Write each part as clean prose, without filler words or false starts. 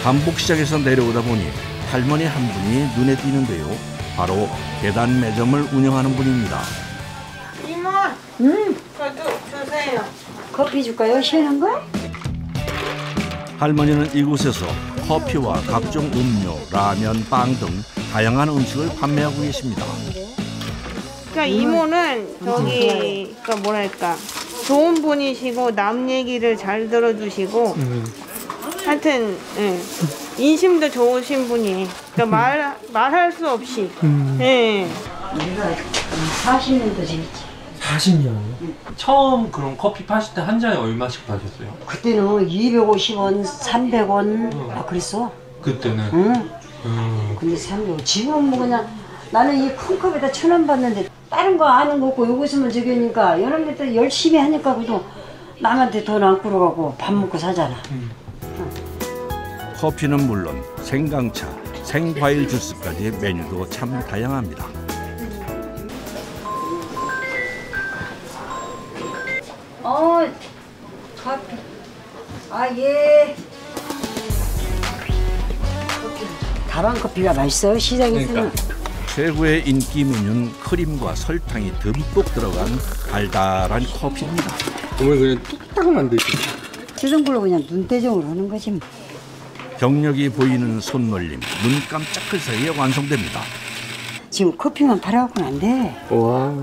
반복시장에서 내려오다 보니 할머니 한 분이 눈에 띄는데요. 바로 계단 매점을 운영하는 분입니다. 이모, 저도 주세요. 커피 줄까요? 시원한 거? 할머니는 이곳에서 커피와 각종 음료, 라면, 빵 등 다양한 음식을 판매하고 계십니다. 그러니까 이모는 저기 그러니까 뭐랄까 좋은 분이시고 남 얘기를 잘 들어주시고 하여튼 인심도 좋으신 분이에요. 그러니까 말할 수 없이. 예. 내가 40년도 됐지. 40년이요? 처음 그럼 커피 파실 때 한 잔에 얼마씩 파셨어요? 그때는 250원, 300원 그랬어. 그때는? 응. 근데 300원. 지금은 뭐 그냥 나는 이 큰 컵에다 1,000원 받는데 다른 거 아는 거 없고 요거 있으면 저기 하니까 여러분들 또 열심히 하니까 그래도 남한테 돈 안 끌어가고 밥 먹고 사잖아. 커피는 물론 생강차, 생과일 주스까지 메뉴도 참 다양합니다. 커피. 예. 다방 커피가 맛있어요. 시장에서는. 최고의 인기 메뉴는 크림과 설탕이 듬뿍 들어간 달달한 커피입니다. 오늘 그냥 뚝딱 만드시죠? 쓰던 걸로 그냥 눈대중으로 하는 거지 뭐. 경력이 보이는 손놀림, 눈 깜짝할 사이에 완성됩니다. 지금 커피만 팔아갖고는 안 돼. 와.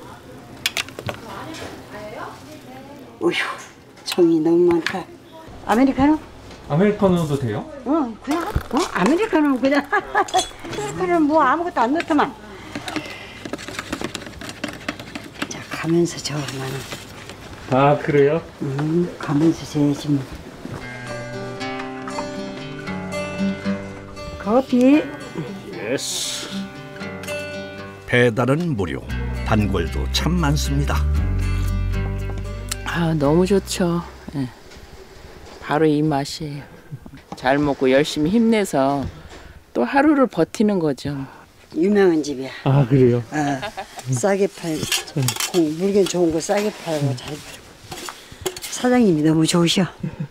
어휴, 정이 너무 많다. 아메리카노? 아메리카노도 돼요? 그냥, 아메리카노는 그냥. 아메리카노는 뭐 아무것도 안 넣더만. 자, 가면서 저, 나는. 아, 그래요? 가면서 재야지 뭐. 커피. 예스. 배달은 무료. 단골도 참 많습니다. 아, 너무 좋죠. 예. 바로 이 맛이에요. 잘 먹고 열심히 힘내서 또 하루를 버티는 거죠. 유명한 집이야. 아, 그래요? 싸게 팔고, 물건 좋은 거 싸게 팔고 잘 팔고. 사장님이 너무 좋으셔.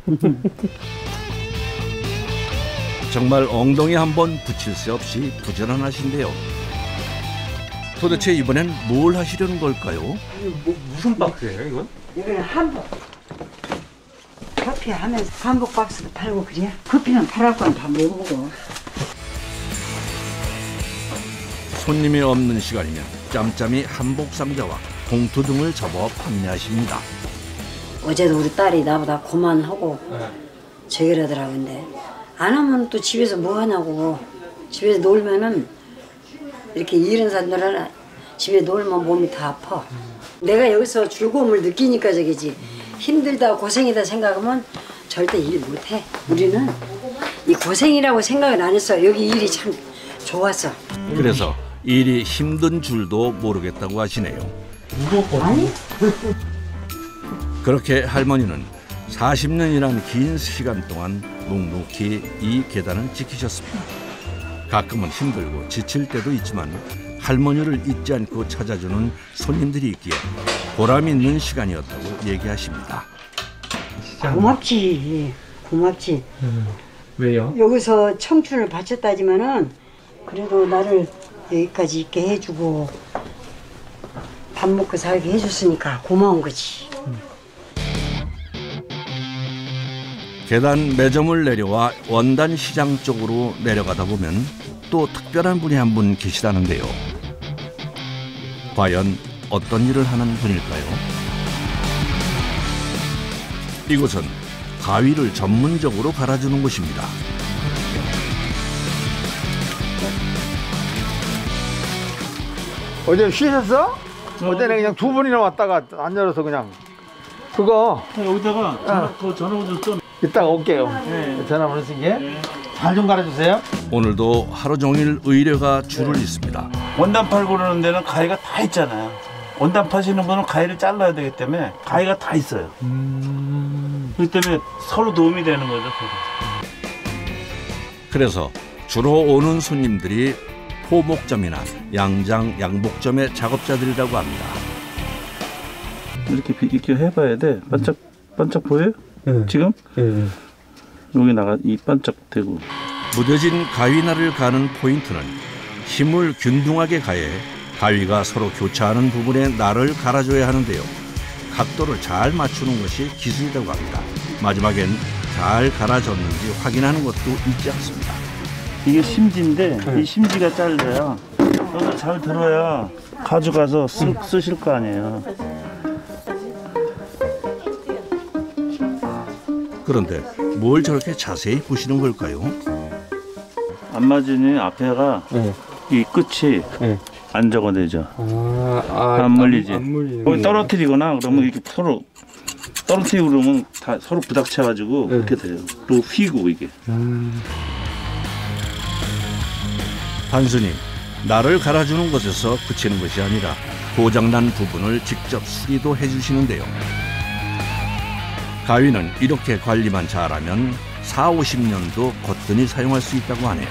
정말 엉덩이 한번 붙일 새 없이 부지런하신데요. 도대체 이번엔 뭘 하시려는 걸까요? 무슨 박스예요, 이건? 이거는 한복. 커피 하면서 한복 박스도 팔고 그래. 커피는 팔았고는 다 못 먹어. 손님이 없는 시간이면 짬짬이 한복 상자와 봉투 등을 접어 판매하십니다. 어제도 우리 딸이 나보다 그만하고 저기를 하더라고. 근데 안 하면 또 집에서 뭐 하냐고. 집에서 놀면은 이렇게 이런 사람들은 집에 놀면 몸이 다 아파. 내가 여기서 즐거움을 느끼니까 저기지. 힘들다 고생이다 생각하면 절대 일 못해. 우리는 이 고생이라고 생각을 안 했어. 여기 일이 참 좋았어. 그래서 일이 힘든 줄도 모르겠다고 하시네요. 아니? 그렇게 할머니는 40년이란 긴 시간 동안 묵묵히 이 계단을 지키셨습니다. 가끔은 힘들고 지칠 때도 있지만 할머니를 잊지 않고 찾아주는 손님들이 있기에 보람 있는 시간이었다고 얘기하십니다. 고맙지. 고맙지. 왜요? 여기서 청춘을 바쳤다지만은 그래도 나를 여기까지 있게 해주고 밥 먹고 살게 해줬으니까 고마운 거지. 계단 매점을 내려와 원단 시장 쪽으로 내려가다 보면 또 특별한 분이 한 분 계시다는데요. 과연 어떤 일을 하는 분일까요? 이곳은 가위를 전문적으로 갈아주는 곳입니다. 어제 쉬셨어? 어제는 그냥 두 분이나 왔다가 안 열어서 그냥 그거 여기다가 전화번호 좀 이따가 올게요. 전화번호 쓰게. 잘 좀 갈아주세요. 오늘도 하루 종일 의뢰가 줄을 잇습니다. 원단 팔고 그러는 데는 가위가 다 있잖아요. 원단 파시는 분은 가위를 잘라야 되기 때문에 가위가 다 있어요. 그렇기 때문에 서로 도움이 되는 거죠. 그래서 주로 오는 손님들이 포목점이나 양장, 양복점의 작업자들이라고 합니다. 이렇게 해봐야 돼. 반짝 보여요? 지금? 여기다가 이 반짝대고. 무뎌진 가위날을 가는 포인트는 힘을 균등하게 가해 가위가 서로 교차하는 부분에 날을 갈아줘야 하는데요. 각도를 잘 맞추는 것이 기술이라고 합니다. 마지막엔 잘 갈아졌는지 확인하는 것도 잊지 않습니다. 이게 심지인데 이 심지가 잘려야 여기서 잘 들어야 가져가서 쓰실 거 아니에요. 그런데 뭘 저렇게 자세히 보시는 걸까요? 안 맞으니 앞에가 이 끝이 안 적어내죠. 안 물리지. 거기 떨어뜨리거나 그러면 이렇게 서로 떨어뜨리고 그러면 다 서로 부닥쳐가지고 그렇게 돼요. 그리고 휘고 이게. 단순히 날을 갈아주는 것에서 그치는 것이 아니라 고장난 부분을 직접 수리도 해주시는데요. 가위는 이렇게 관리만 잘하면 40-50년도 거뜬히 사용할 수 있다고 하네요.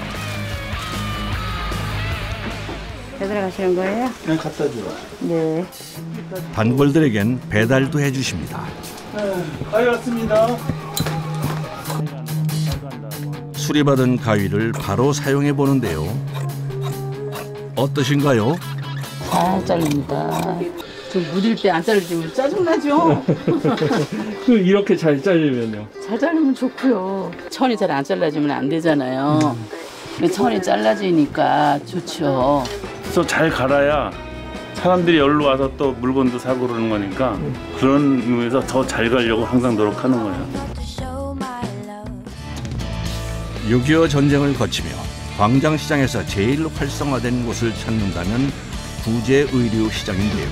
배달 가시는 거예요? 그냥 갖다 줘. 네. 단골들에겐 배달도 해주십니다. 가위 왔습니다. 수리받은 가위를 바로 사용해 보는데요. 어떠신가요? 잘 잘립니다. 좀 무딜 때 안 자르면 짜증나죠? 이렇게 잘 잘리면요? 잘 자르면 좋고요. 천이 잘 안 잘라지면 안 되잖아요. 근데 천이 잘라지니까 좋죠. 그래서 잘 갈아야 사람들이 여기로 와서 또 물건도 사고 그러는 거니까 그런 의미에서 더 잘 가려고 항상 노력하는 거예요. 6.25 전쟁을 거치며 광장시장에서 제일 활성화된 곳을 찾는다면 구제의류시장인데요.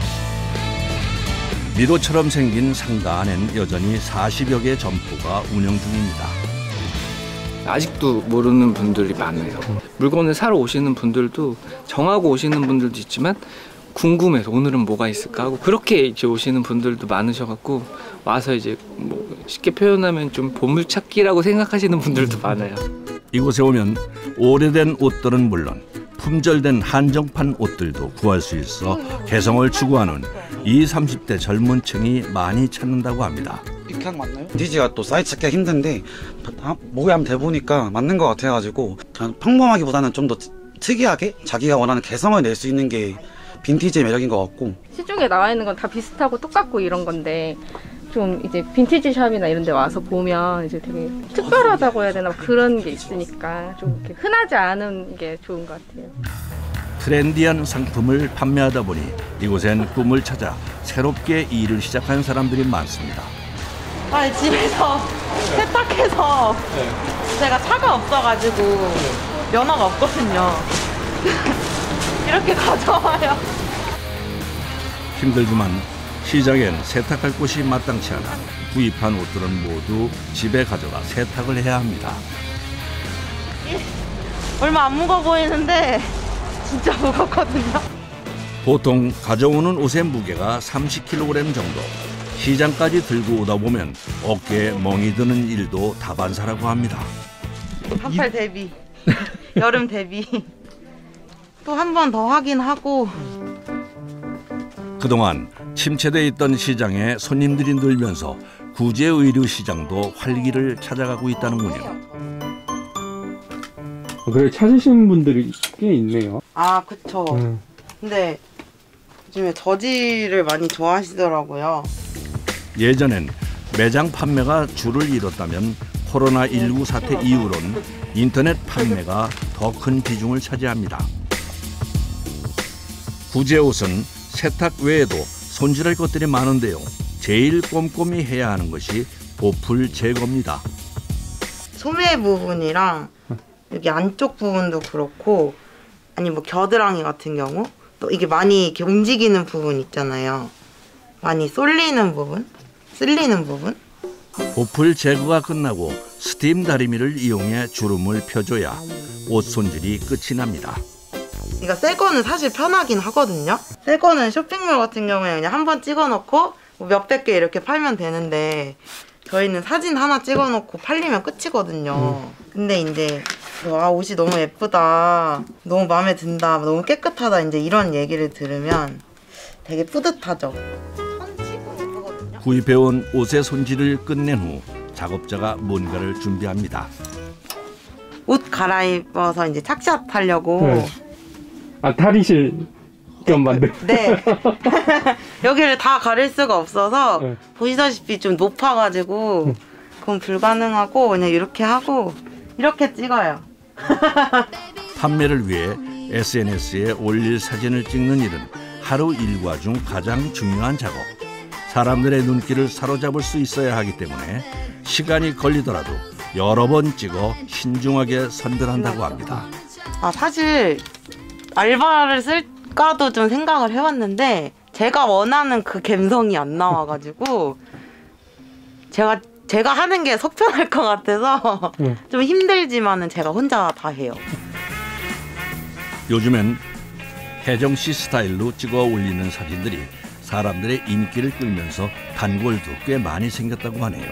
미로처럼 생긴 상가 안엔 여전히 40여 개 점포가 운영 중입니다. 아직도 모르는 분들이 많아요. 물건을 사러 오시는 분들도 정하고 오시는 분들도 있지만 궁금해서 오늘은 뭐가 있을까 하고 그렇게 이제 오시는 분들도 많으셔갖고 와서 이제 뭐 쉽게 표현하면 좀 보물찾기라고 생각하시는 분들도 많아요. 이곳에 오면 오래된 옷들은 물론 품절된 한정판 옷들도 구할 수 있어 개성을 추구하는 20, 30대 젊은 층이 많이 찾는다고 합니다. 이렇게 하는 거 맞나요? 빈티지가 또 사이즈 찾기가 힘든데 목에 한번 대보니까 맞는 것 같아가지고 평범하기보다는 좀 더 특이하게 자기가 원하는 개성을 낼 수 있는 게 빈티지의 매력인 것 같고, 시중에 나와 있는 건 다 비슷하고 똑같고 이런 건데 좀 이제 빈티지 샵이나 이런 데 와서 보면 이제 되게 특별하다고 해야 되나 그런 게 있으니까 좀 이렇게 흔하지 않은 게 좋은 것 같아요. 트렌디한 상품을 판매하다 보니 이곳엔 꿈을 찾아 새롭게 일을 시작하는 사람들이 많습니다. 아니 집에서 세탁해서 제가 차가 없어가지고 면허가 없거든요. 이렇게 가져와요. 힘들지만 시장엔 세탁할 곳이 마땅치 않아 구입한 옷들은 모두 집에 가져가 세탁을 해야 합니다. 얼마 안 무거워 보이는데 진짜 무겁거든요. 보통 가져오는 옷의 무게가 30kg 정도. 시장까지 들고 오다 보면 어깨에 멍이 드는 일도 다반사라고 합니다. 반팔 대비, 여름 대비. 또 한 번 더 확인하고. 그동안 침체돼 있던 시장에 손님들이 늘면서 구제의류 시장도 활기를 찾아가고 있다는군요. 그래 찾으시는 분들이 꽤 있네요. 아, 그쵸. 근데 요즘에 저지를 많이 좋아하시더라고요. 예전엔 매장 판매가 줄을 이뤘다면 코로나19 사태 이후로는 인터넷 판매가 더 큰 비중을 차지합니다. 구제옷은 세탁 외에도 손질할 것들이 많은데요. 제일 꼼꼼히 해야 하는 것이 보풀 제거입니다. 소매 부분이랑 여기 안쪽 부분도 그렇고, 아니 뭐 겨드랑이 같은 경우 또 이게 많이 이렇게 움직이는 부분 있잖아요. 많이 쏠리는 부분, 쓸리는 부분. 보풀 제거가 끝나고 스팀 다리미를 이용해 주름을 펴줘야 옷 손질이 끝이 납니다. 이거 새 거는 사실 편하긴 하거든요. 새 거는 쇼핑몰 같은 경우에 그냥 한번 찍어놓고 뭐 몇백 개 이렇게 팔면 되는데 저희는 사진 하나 찍어놓고 팔리면 끝이거든요. 근데 이제 옷이 너무 예쁘다, 너무 마음에 든다, 너무 깨끗하다 이제 이런 얘기를 들으면 되게 뿌듯하죠. 구입해온 옷의 손질을 끝낸 후 작업자가 뭔가를 준비합니다. 옷 갈아입어서 이제 착샷 하려고. 네. 아, 탈의실 겸 만들. 네. 여기를 다 가릴 수가 없어서 네. 보시다시피 좀 높아가지고 그건 불가능하고 그냥 이렇게 하고 이렇게 찍어요. 판매를 위해 SNS에 올릴 사진을 찍는 일은 하루 일과 중 가장 중요한 작업. 사람들의 눈길을 사로잡을 수 있어야 하기 때문에 시간이 걸리더라도 여러 번 찍어 신중하게 선별한다고 합니다. 아, 사실 알바를 쓸까도 좀 생각을 해봤는데 제가 원하는 그 감성이 안 나와가지고 제가 하는 게 속편할 것 같아서 좀 힘들지만은 제가 혼자 다 해요. 요즘엔 혜정 씨 스타일로 찍어 올리는 사진들이 사람들의 인기를 끌면서 단골도 꽤 많이 생겼다고 하네요.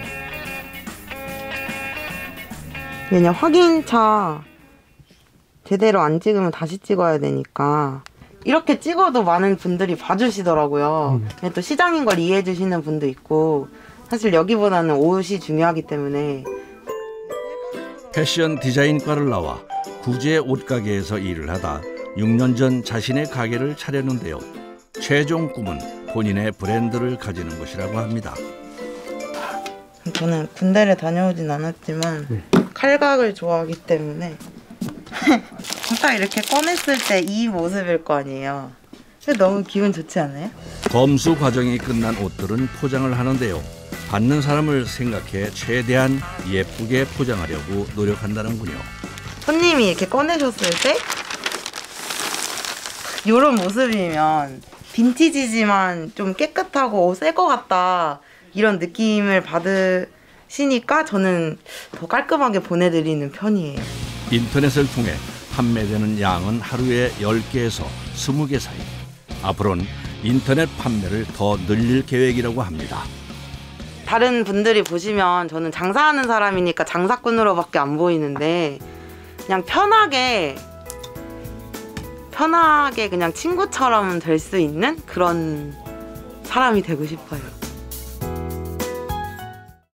왜냐 확인차 제대로 안 찍으면 다시 찍어야 되니까 이렇게 찍어도 많은 분들이 봐주시더라고요. 또 시장인 걸 이해해 주시는 분도 있고 사실 여기보다는 옷이 중요하기 때문에. 패션 디자인과를 나와 구제 옷가게에서 일을 하다 6년 전 자신의 가게를 차렸는데요. 최종 꿈은 본인의 브랜드를 가지는 것이라고 합니다. 저는 군대를 다녀오진 않았지만 칼각을 좋아하기 때문에 딱 이렇게 꺼냈을 때 이 모습일 거 아니에요. 너무 기분 좋지 않아요? 검수 과정이 끝난 옷들은 포장을 하는데요. 받는 사람을 생각해 최대한 예쁘게 포장하려고 노력한다는군요. 손님이 이렇게 꺼내셨을 때 이런 모습이면 빈티지지만 좀 깨끗하고 새 거 같다 이런 느낌을 받으시니까 저는 더 깔끔하게 보내드리는 편이에요. 인터넷을 통해 판매되는 양은 하루에 10개에서 20개 사이. 앞으로는 인터넷 판매를 더 늘릴 계획이라고 합니다. 다른 분들이 보시면 저는 장사하는 사람이니까 장사꾼으로밖에 안 보이는데 그냥 편하게 그냥 친구처럼 될 수 있는 그런 사람이 되고 싶어요.